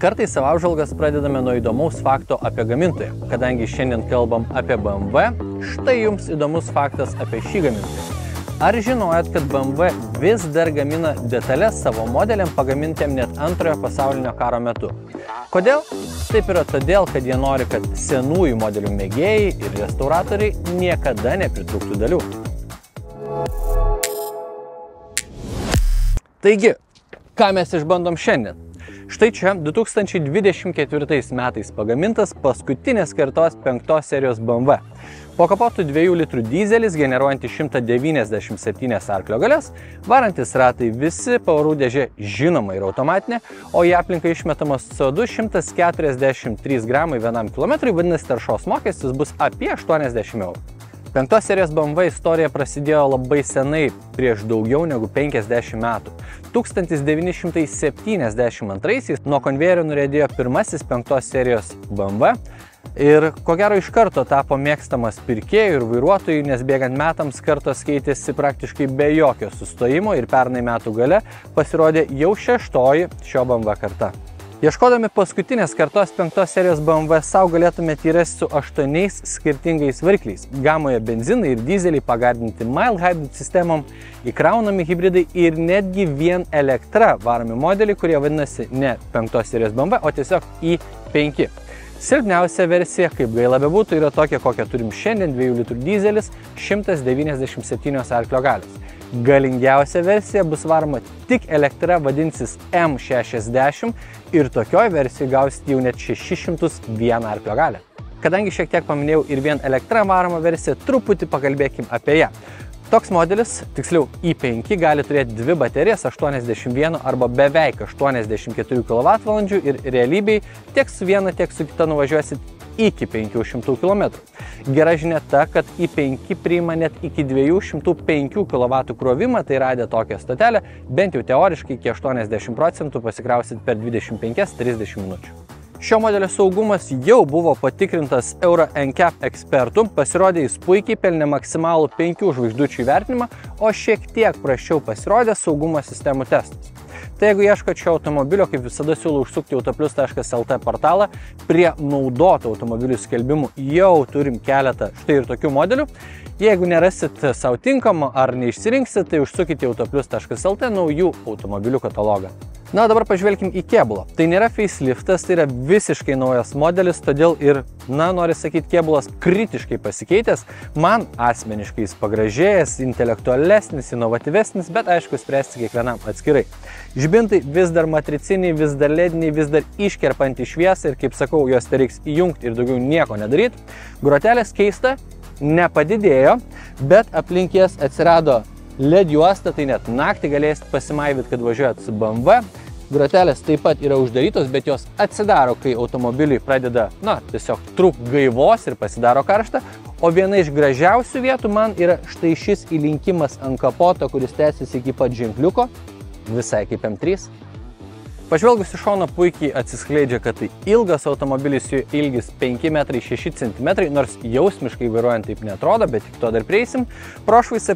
Kartais savo apžvalgas pradedame nuo įdomaus fakto apie gamintoją. Kadangi šiandien kalbam apie BMW, štai jums įdomus faktas apie šį gamintoją. Ar žinojat, kad BMW vis dar gamina detalės savo modeliam pagamintiem net Antrojo pasaulinio karo metu? Kodėl? Taip yra todėl, kad jie nori, kad senųjų modelių mėgėjai ir restauratoriai niekada nepritrūktų dalių. Taigi, ką mes išbandom šiandien? Štai čia 2024 metais pagamintas paskutinės kartos 5 serijos BMW. Po kapotų 2 litrų dizelis, generuojantis 197 arklio galias, varantis ratai visi, pavarų dėžė žinoma ir automatinė, o į aplinką išmetamas CO2 143 gramai vienam kilometrui, vadinasi taršos mokestis bus apie 80 eurų. 5 serijos BMW istorija prasidėjo labai senai, prieš daugiau negu 50 metų. 1972 nuo konvejerio nuriedėjo pirmasis 5 serijos BMW ir ko gero iš karto tapo mėgstamas pirkėjų ir vairuotojų, nes bėgant metams kartos keitėsi praktiškai be jokio sustojimo ir pernai metų gale pasirodė jau 6 šio BMW karta. Ieškodami paskutinės kartos 5 serijos BMW sau galėtumėte įrasti su 8 skirtingais varikliais. Gamoje benzinai ir dizeliai pagardinti mild hybrid sistemom, įkraunami hibridai ir netgi vien elektra varomi modeliai, kurie vadinasi ne 5 serijos BMW, o tiesiog i5. Silpniausia versija, kaip gaila bebūtų, yra tokia, kokią turim šiandien, 2 litrų dizelis, 197 arklio galios. Galingiausia versija bus varoma tik elektra, vadinsis M60 ir tokioj versijoje gausite jau net 601 arklio galę. Kadangi šiek tiek paminėjau ir vien elektra varomą versiją, truputį pakalbėkim apie ją. Toks modelis, tiksliau i5, gali turėti 2 baterijas 81 arba beveik 84 kWh ir realybėj tiek su viena, tiek su kita nuvažiuosit iki 500 km. Gera žinia ta, kad i5 priima net iki 205 kW krovimą, tai radę tokią stotelę, bent jau teoriškai iki 80% pasikrausit per 25-30 minučių. Šio modelio saugumas jau buvo patikrintas Euro NCAP ekspertų, pasirodė jis puikiai, pelnė maksimalų 5 žvaigždučių įvertinimą, o šiek tiek prasčiau pasirodė saugumo sistemų testas. Tai jeigu ieškote šio automobilio, kaip visada siūlau užsukti autoplius.lt portalą, prie naudotų automobilių skelbimų jau turim keletą štai ir tokių modelių. Jeigu nerasit savo tinkamo ar neišsirinksit, tai užsukite autoplius.lt naujų automobilių katalogą. Na, dabar pažvelkim į kėbulą. Tai nėra faceliftas, tai yra visiškai naujas modelis, todėl ir, noriu sakyti, kėbulas kritiškai pasikeitęs. Man asmeniškai jis pagražėjęs, intelektualesnis, inovatyvesnis, bet aišku, spręsti kiekvienam atskirai. Žibintai vis dar matriciniai, vis dar lediniai, vis dar iškerpantį šviesą ir, kaip sakau, jos reiks įjungti ir daugiau nieko nedaryti. Grotelės keista, nepadidėjo, bet aplink jas atsirado LED juosta, tai net naktį galėsit pasimaivyti, kad važiuojat su BMW. Grotelės taip pat yra uždarytos, bet jos atsidaro, kai automobiliui pradeda, tiesiog trūk gaivos ir pasidaro karšta. O viena iš gražiausių vietų man yra štai šis įlinkimas ant kapoto, kuris tęsiasi iki pat ženkliuko, visai kaip M3. Pažvelgus iš šono puikiai atsiskleidžia, kad tai ilgas automobilis, jų ilgis 5,6 cm, nors jausmiškai vairuojant taip netrodo, bet tik to dar prieisim. Prošvaisa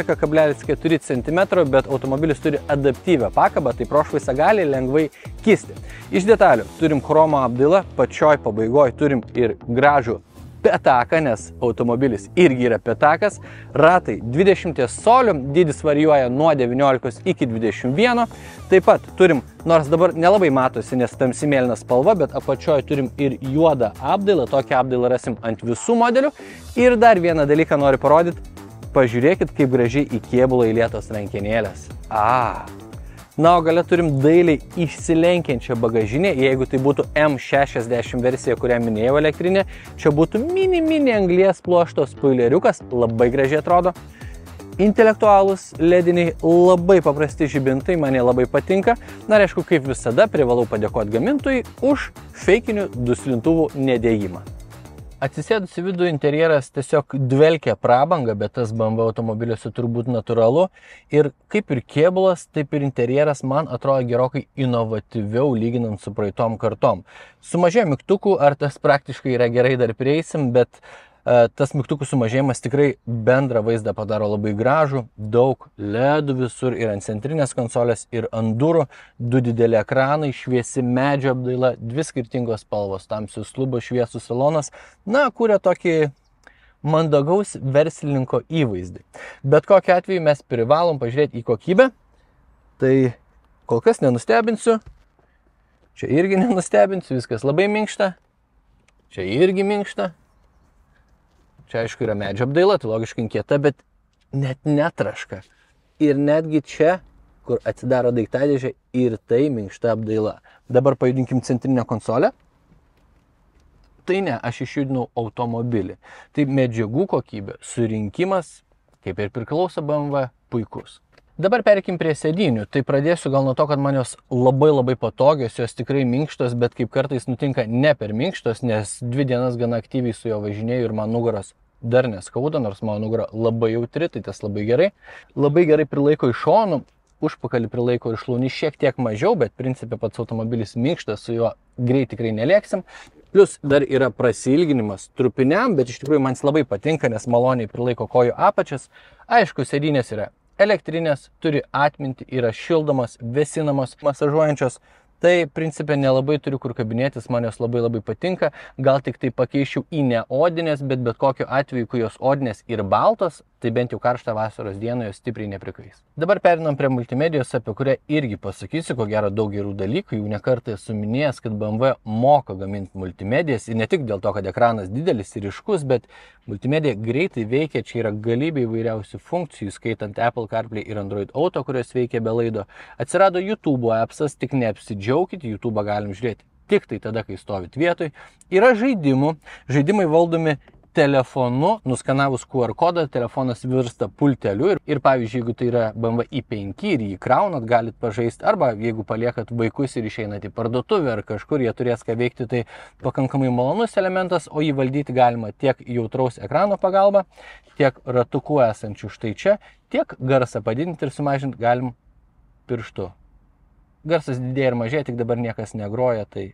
15,4 cm, bet automobilis turi adaptyvią pakabą, tai prošvaisa gali lengvai kisti. Iš detalių turim chromo apdailą, pačioj pabaigoje turim ir gražų pėtaką, nes automobilis irgi yra pėtakas, ratai 20 colių, dydis varijuoja nuo 19 iki 21, taip pat turim, nors dabar nelabai matosi, nes tamsi mėlyna spalva, bet apačioje turim ir juodą apdailą, tokią apdailą rasim ant visų modelių. Ir dar vieną dalyką noriu parodyti, pažiūrėkit, kaip gražiai į kėbulą įlietos rankenėlės. Na, o gale turim dailiai išsilenkiančią bagažinę, jeigu tai būtų M60 versija, kurią minėjau elektrinė, čia būtų mini anglies pluošto spoileriukas, labai gražiai atrodo. Intelektualūs lediniai, labai paprasti žibintai, man jie labai patinka. Na, aišku, kaip visada, privalau padėkoti gamintojui už feikinių duslintuvų nedėjimą. Atsisėdus į vidų interjeras tiesiog dvelkia prabanga, bet tas BMW automobiliuose turbūt natūralu. Ir kaip ir kėbulas, taip ir interjeras man atrodo gerokai inovatyviau lyginant su praeitom kartom. Sumažėjo mygtukų, ar tas praktiškai yra gerai, dar prieisim, bet Tas mygtukų sumažėjimas tikrai bendrą vaizdą padaro labai gražų, daug ledų visur ir ant centrinės konsolės, ir ant durų, 2 dideli ekranai, šviesi medžio apdaila, 2 skirtingos spalvos, tamsius lubos, šviesus salonas, kuria tokį mandagaus verslininko įvaizdį. Bet kokiu atveju mes privalom pažiūrėti į kokybę, tai kol kas nenustebinsiu, čia irgi nenustebinsiu, viskas labai minkšta, čia irgi minkšta. Čia aišku yra medžio apdaila, tai logiškai kieta, bet net netraška. Ir netgi čia, kur atsidaro daiktadėžė, ir tai minkšta apdaila. Dabar pajudinkim centrinę konsolę. Tai ne, aš išjudinau automobilį. Tai medžiagų kokybė, surinkimas, kaip ir priklauso BMW, puikus. Dabar perkim prie sėdynių. Tai pradėsiu gal nuo to, kad man jos labai patogios, jos tikrai minkštos, bet kaip kartais nutinka ne per minkštos, nes 2 dienas gana aktyviai su jo važinėjau ir man nugaros dar neskauda, nors mano nugara labai jautri, tai tas labai gerai. Labai gerai prilaiko iš šonų, užpakalį prilaiko ir šlaunį šiek tiek mažiau, bet principė pats automobilis minkštas, su juo greit tikrai nelėksim. Plus dar yra prasilginimas trupiniam, bet iš tikrųjų man jis labai patinka, nes maloniai prilaiko kojų apačias. Aišku, sėdynės yra elektrinės, turi atmintį, yra šildomos, vėsinamos, masažuojančios. Tai principė nelabai turiu kur kabinėtis, man jos labai patinka. Gal tik tai pakeičiau į neodinės, bet kokiu atveju, kai jos odinės ir baltos, tai bent jau karštą vasaros dieną jos stipriai neprikais. Dabar perinam prie multimedijos, apie kurią irgi pasakysiu, ko gero daug gerų dalykų. Jau nekartą esu minėjęs, kad BMW moka gaminti multimedijas ir ne tik dėl to, kad ekranas didelis ir ryškus, bet multimedija greitai veikia, čia yra galybė įvairiausių funkcijų, skaitant Apple CarPlay ir Android Auto, kurios veikia be laido. Atsirado YouTube appsas, tik neapsidžiaukit, YouTube galim žiūrėti tik tai tada, kai stovit vietoj. Yra žaidimai valdomi telefonu, nuskanavus QR kodą, telefonas virsta pulteliu ir pavyzdžiui, jeigu tai yra BMW i5 ir jį kraunat, galit pažaisti, arba jeigu paliekat vaikus ir išeinat į parduotuvę ar kažkur, jie turės ką veikti, tai pakankamai malonus elementas, o jį valdyti galima tiek jautraus ekrano pagalba, tiek ratukų esančių štai čia, tiek garsą padidinti ir sumažinti galim pirštu. Garsas didėja ir mažėja, tik dabar niekas negroja, tai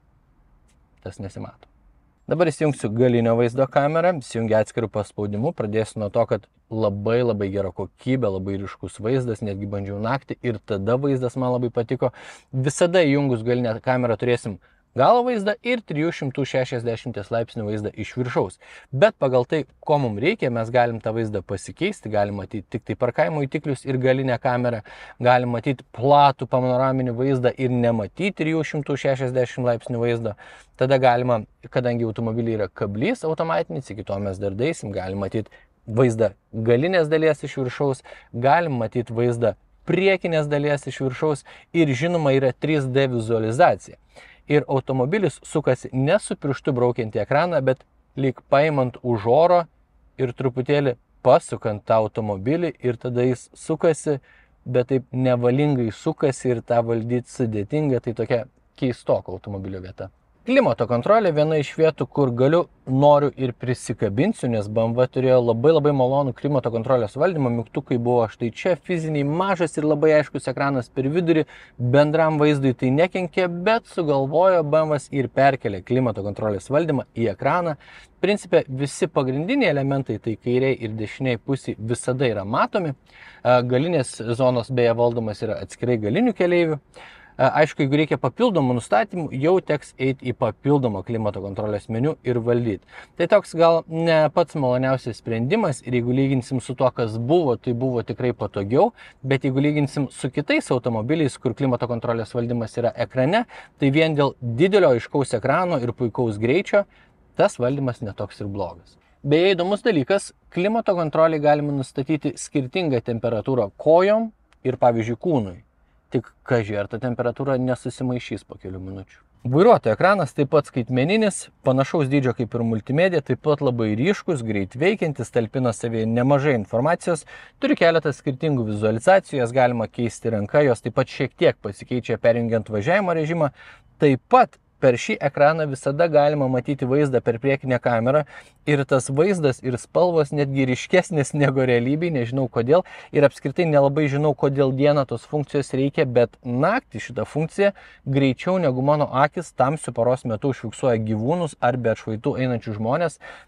tas nesimato. Dabar įsijungsiu galinio vaizdo kamerą, įsijungia atskirų paspaudimų, pradėsiu nuo to, kad labai gera kokybė, labai ryškus vaizdas, netgi bandžiau naktį ir tada vaizdas man labai patiko. Visada įjungus galinę kamerą turėsim galo vaizdą ir 360 laipsnių vaizdą iš viršaus. Bet pagal tai, ko mums reikia, mes galim tą vaizdą pasikeisti, galim matyti tik tai parkavimo įtiklius ir galinę kamerą, galim matyti platų panoraminį vaizdą ir nematyti 360 laipsnių vaizdo. Tada galima, kadangi automobiliai yra kablys automatinis, iki to mes dar daisim, galim matyti vaizdą galinės dalies iš viršaus, galim matyti vaizdą priekinės dalies iš viršaus ir žinoma yra 3D vizualizacija. Ir automobilis sukasi ne su pirštu braukiant į ekraną, bet lyg paimant už oro ir truputėlį pasukant tą automobilį ir tada jis sukasi, bet taip nevalingai sukasi ir tą valdyti sudėtinga, tai tokia keistoko automobilio vieta. Klimato kontrolė viena iš vietų, kur noriu ir prisikabinsiu, nes BMW turėjo labai malonų klimato kontrolės valdymą, mygtukai buvo štai čia, fiziniai mažas ir labai aiškus ekranas per vidurį, bendram vaizdui tai nekenkė, bet sugalvojo BMW ir perkelė klimato kontrolės valdymą į ekraną. Principė visi pagrindiniai elementai, tai kairiai ir dešiniai pusiai visada yra matomi, galinės zonos beje valdomas yra atskirai galinių keleivių. Aišku, jeigu reikia papildomų nustatymų, jau teks eiti į papildomą klimato kontrolės meniu ir valdyti. Tai toks gal ne pats maloniausias sprendimas ir jeigu lyginsim su tuo, kas buvo, tai buvo tikrai patogiau, bet jeigu lyginsim su kitais automobiliais, kur klimato kontrolės valdymas yra ekrane, tai vien dėl didelio aiškaus ekrano ir puikaus greičio, tas valdymas netoks ir blogas. Beje, įdomus dalykas, klimato kontrolį galima nustatyti skirtingą temperatūrą kojom ir pavyzdžiui kūnui. Tik kaži, ar ta temperatūra nesusimaišys po kelių minučių. Vairuotojo ekranas taip pat skaitmeninis, panašaus dydžio kaip ir multimedija, taip pat labai ryškus, greit veikiantis, talpina savyje nemažai informacijos, turi keletą skirtingų vizualizacijų, jas galima keisti ranka, jos taip pat šiek tiek pasikeičia perjungiant važiavimo režimą, taip pat per šį ekraną visada galima matyti vaizdą per priekinę kamerą ir tas vaizdas ir spalvos netgi ryškesnės negu realybėje, nežinau kodėl ir apskritai nelabai žinau, kodėl dieną tos funkcijos reikia, bet naktį šitą funkciją greičiau negu mano akis tamsiu paros metu užfiksuoja gyvūnus ar be atšvaitų einančių žmonės.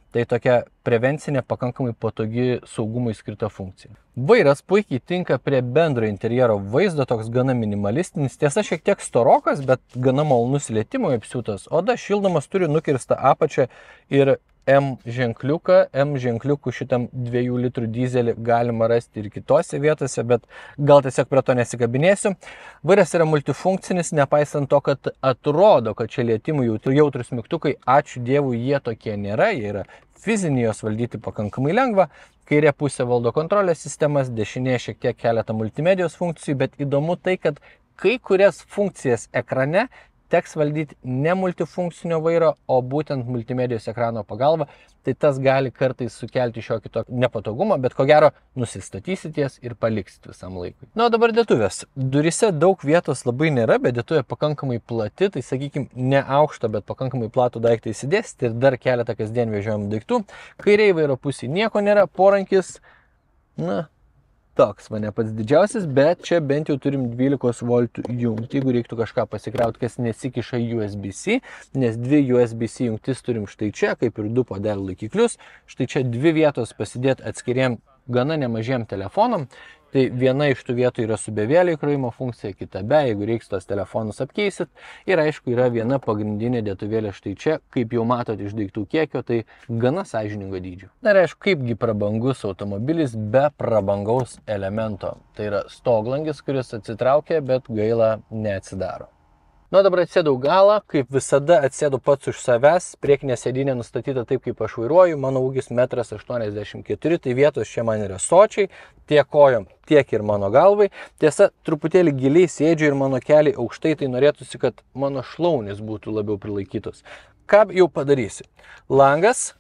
Tai tokia prevencinė, pakankamai patogi saugumui skirta funkcija. Vairas puikiai tinka prie bendro interjero vaizdo, toks gana minimalistinis, tiesa šiek tiek storokas, bet gana malonus lietimui apsiūtas. Oda šildomas, turi nukirstą apačią ir M ženkliukų šitam 2 litrų dizelį galima rasti ir kitose vietose, bet gal tiesiog prie to nesikabinėsiu. Vairas yra multifunkcinis, nepaisant to, kad atrodo, kad čia lietimui jautrus mygtukai, ačiū Dievui, jie tokie nėra, jie yra fiziniai, jos valdyti pakankamai lengva. Kairė pusė valdo kontrolės sistemas, dešinė šiek tiek keletą multimedijos funkcijų, bet įdomu tai, kad kai kurias funkcijas ekrane teks valdyti ne multifunkcinio vairo, o būtent multimedijos ekrano pagalba, tai tas gali kartais sukelti šiokį tokį nepatogumą, bet ko gero nusistatysitės ir paliksit visam laikui. Na, o dabar dėtuvės. Durise daug vietos labai nėra, bet dėtuvė pakankamai plati, tai sakykime, ne aukšto, bet pakankamai platų daiktą įsidėsite ir dar keletą kasdien vežiojamų daiktų. Kairiai vairo pusėje nieko nėra, porankis, na, toks mane pats didžiausias, bet čia bent jau turim 12 voltų jungtį, jeigu reiktų kažką pasikrauti, kas nesikiša USB-C, nes 2 USB-C jungtis turim štai čia, kaip ir 2 puodelių laikiklius, štai čia 2 vietos pasidėti atskiriem gana nemažiem telefonam, tai viena iš tų vietų yra su bevėlio įkrovimo funkcija, kita be, jeigu reiks tos telefonus apkeisit, ir aišku yra viena pagrindinė dėtuvėlė štai čia, kaip jau matot iš daiktų kiekio, tai gana sąžiningo dydžio. Na ir aišku, kaipgi prabangus automobilis be prabangaus elemento, tai yra stoglangis, kuris atsitraukia, bet gaila neatsidaro. Nu, dabar atsėdau galą, kaip visada atsėdu pats už savęs, priekinė sėdynė nustatyta taip, kaip aš vairuoju, mano ūgis 1,84 m, tai vietos čia man yra sočiai, tiek kojom, tiek ir mano galvai. Tiesa, truputėlį giliai sėdžiu ir mano keliai aukštai, tai norėtųsi, kad mano šlaunis būtų labiau prilaikytos. Ką jau padarysi? Langas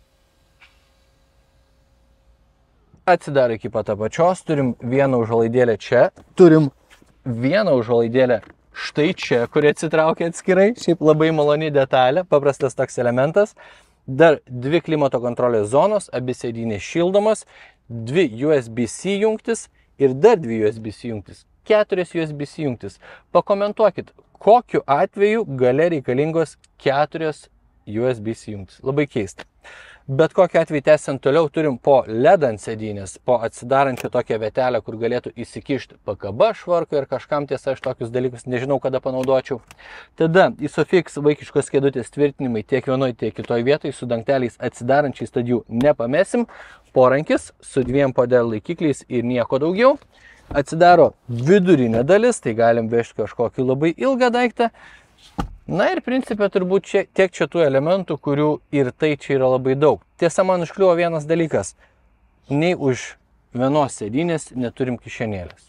atsidaro iki pat apačios, turim vieną užuolaidėlę čia, turim vieną užuolaidėlę štai čia, kuri atsitraukia atskirai, šiaip labai maloni detalė, paprastas toks elementas. Dar 2 klimato kontrolės zonos, abi sėdynės šildomos, 2 USB-C jungtis ir dar 2 USB-C jungtis, 4 USB-C jungtis. Pakomentuokit, kokiu atveju gale reikalingos 4 USB-C jungtis. Labai keista. Bet kokiu atveju tęsiant toliau turim po LED ant sėdynės, po atsidarančią tokią vietelę, kur galėtų įsikišti PKB švarką ir kažkam, tiesa, aš tokius dalykus nežinau, kada panaudočiau. Tada ISOFIX vaikiškos kėdutės tvirtinimai tiek vienoje, tiek kitoje vietoje su dangteliais atsidarančiais, tad jų nepamesim. Porankis su 2 puodelių laikikliais ir nieko daugiau. Atsidaro vidurinė dalis, tai galim vežti kažkokį labai ilgą daiktą. Na ir principė turbūt tiek čia tų elementų, kurių ir tai čia yra labai daug. Tiesa, man užkliuvo vienas dalykas. Nei už vienos sėdynės neturim kišenėlės.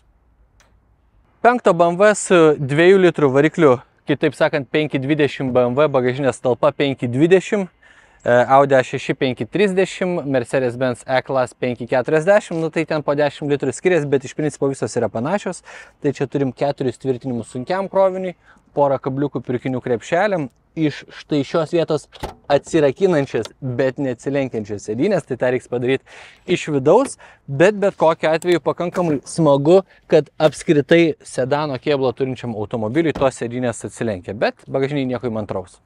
5 BMW su 2 litrų varikliu, kitaip sakant 520 BMW, bagažinės talpa 520, Audi A6 530, Mercedes-Benz E-Class 540, nu tai ten po 10 litrų skiriasi, bet iš principo visos yra panašios. Tai čia turim 4 tvirtinimus sunkiam kroviniui, porą kabliukų pirkinių krepšeliam, iš štai šios vietos atsirakinančias, bet neatsilenkiančias sėdynės, tai tą reiks padaryti iš vidaus, bet kokiu atveju pakankamai smagu, kad apskritai sedano kėblo turinčiam automobiliui tos sėdynės atsilenkia, bet bagažiniai nieko įmantraus.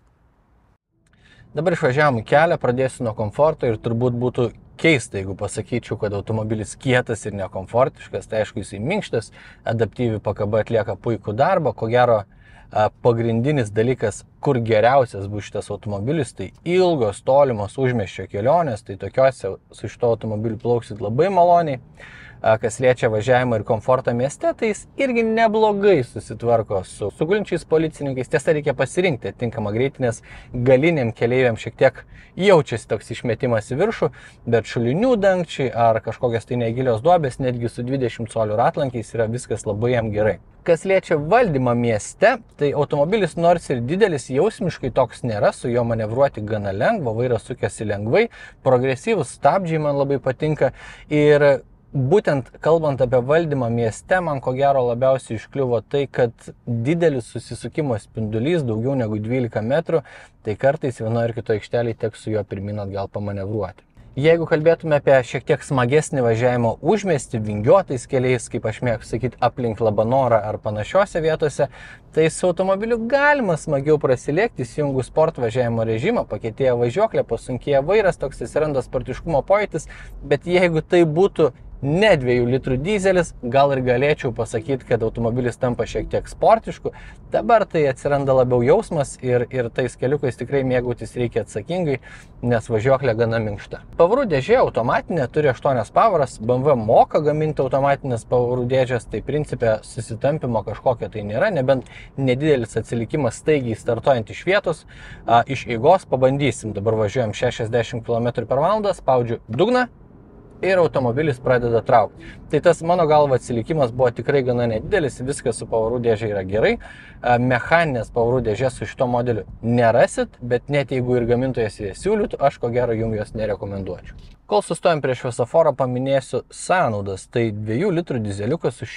Dabar išvažiavam į kelią, pradėsiu nuo komforto ir turbūt būtų keista, jeigu pasakyčiau, kad automobilis kietas ir nekomfortiškas, tai aišku jisai minkštas, adaptyvi PKB atlieka puikų darbą, ko gero pagrindinis dalykas, kur geriausias bus šitas automobilis, tai ilgos, tolimos užmiesčio kelionės, tai tokiuose su šito automobiliu plauksit labai maloniai. Kas liečia važiavimą ir komfortą mieste, tai jis irgi neblogai susitvarko su gulinčiais policininkais. Tiesa, reikia pasirinkti atitinkamą greitį, nes galiniam keleiviam šiek tiek jaučiasi toks išmetimas į viršų, bet šulinių dangčiai ar kažkokios tai negilios duobės, netgi su 20 colių ratlankiais yra viskas labai jam gerai. Kas liečia valdymą mieste, tai automobilis nors ir didelis, jausmiškai toks nėra, su juo manevruoti gana lengva, vairas sukėsi lengvai, progresyvus stabdžiai man labai patinka ir būtent kalbant apie valdymą mieste, man ko gero labiausiai iškliuvo tai, kad didelis susisukimo spindulys, daugiau negu 12 metrų, tai kartais vienoje ar kitoje aikštelėje teks su juo pirmin atgal pamanevruoti. Jeigu kalbėtume apie šiek tiek smagesnį važiavimo užmiestį, vingiuotais keliais, kaip aš mėgstu sakyti, aplink Labanorą ar panašiose vietose, tai su automobiliu galima smagiau prasilėkti, įsijungus sport važiavimo režimą, pakietėja važiuoklė, pasunkėja vairas, toks atsiranda sportiškumo pojūtis, bet jeigu tai būtų ne 2 litrų dizelis, gal ir galėčiau pasakyti, kad automobilis tampa šiek tiek sportišku. Dabar tai atsiranda labiau jausmas ir tais keliukais tikrai mėgautis reikia atsakingai, nes važiuoklė gana minkšta. Pavarų dėžė automatinė, turi 8 pavaras, BMW moka gaminti automatinės pavarų dėžės, tai principė susitampimo kažkokio tai nėra, nebent nedidelis atsilikimas staigiai startuojant iš vietos. Iš eigos pabandysim, dabar važiuojam 60 km/h, spaudžiu dugną ir automobilis pradeda traukti. Tai tas mano galva atsilikimas buvo tikrai gana nedidelis, viskas su pavarų dėžė yra gerai. Mechaninės pavarų dėžės su šito modeliu nerasit, bet net jeigu ir gamintojas jas siūlytų, aš ko gero jums jos nerekomenduočiau. Kol sustojam prie šviesoforą, paminėsiu sąnaudas. Tai 2 litrų dizeliukas su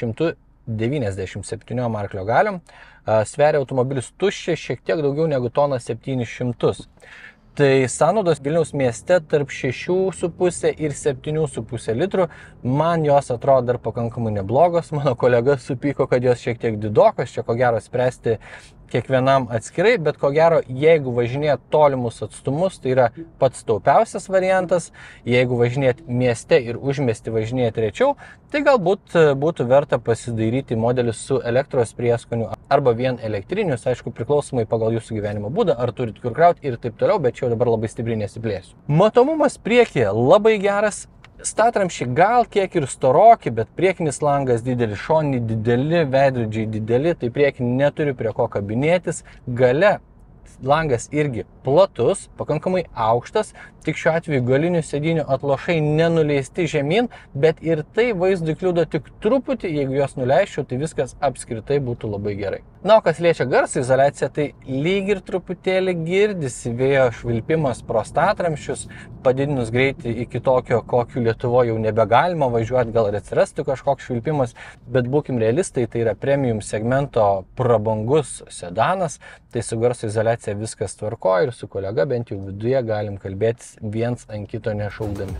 197 arklio galiom. Sveria automobilis tuščiai šiek tiek daugiau negu 1,7 tons. Tai sąnaudos Vilniaus mieste tarp 6,5 ir 7,5 litrų, man jos atrodo dar pakankamai neblogos, mano kolega supyko, kad jos šiek tiek didokos, čia ko gero spręsti kiekvienam atskirai, bet ko gero, jeigu važinėt tolimus atstumus, tai yra pats taupiausias variantas, jeigu važinėt mieste ir užmiestį važinėt rečiau, tai galbūt būtų verta pasidairyti modelius su elektros prieskoniu arba vien elektrinius, aišku, priklausomai pagal jūsų gyvenimo būdą, ar turit kur krauti ir taip toliau, bet čia jau dabar labai stipriai nesiplėsiu. Matomumas priekyje labai geras. Statramšiai gal kiek ir storoki, bet priekinis langas didelis, šoniniai dideli, veidrodžiai dideli, tai priekinį neturiu prie ko kabinėtis. Gale langas irgi platus, pakankamai aukštas, tik šiuo atveju galinių sėdinių atlošai nenuleisti žemyn, bet ir tai vaizdui kliudo tik truputį, jeigu jos nuleisčiau, tai viskas apskritai būtų labai gerai. Na, o kas liečia garso izoliaciją, tai lyg ir truputėlį girdisi vėjo švilpimas pro statramsčius, padidinus greitį iki tokio, kokiu Lietuvoje jau nebegalima važiuoti, gal ir atsirastų kažkoks švilpimas, bet būkim realistai, tai yra premium segmento prabangus sedanas, tai su garso izoliacija viskas tvarko ir su kolega bent jau viduje galim kalbėtis viens ant kito nešaukdami.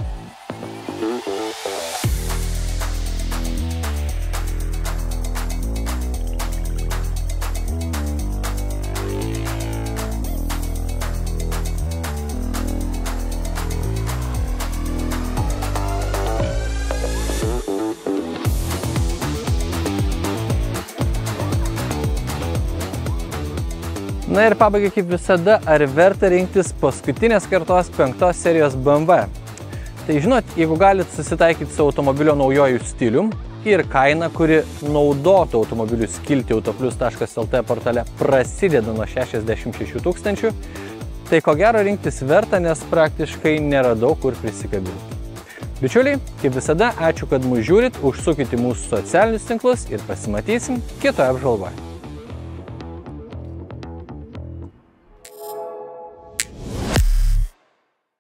Na ir pabaigai kaip visada, ar verta rinktis paskutinės kartos 5 serijos BMW? Tai žinot, jeigu galit susitaikyti su automobilio naujojų stilium ir kaina, kuri naudotų automobilių skilti autoplius.lt portale prasideda nuo 66 000, tai ko gero rinktis verta, nes praktiškai neradau kur prisikabinti. Bičiuliai, kaip visada, ačiū, kad mus žiūrit, užsukite mūsų socialinius tinklus ir pasimatysim kitoje apžvalgoje.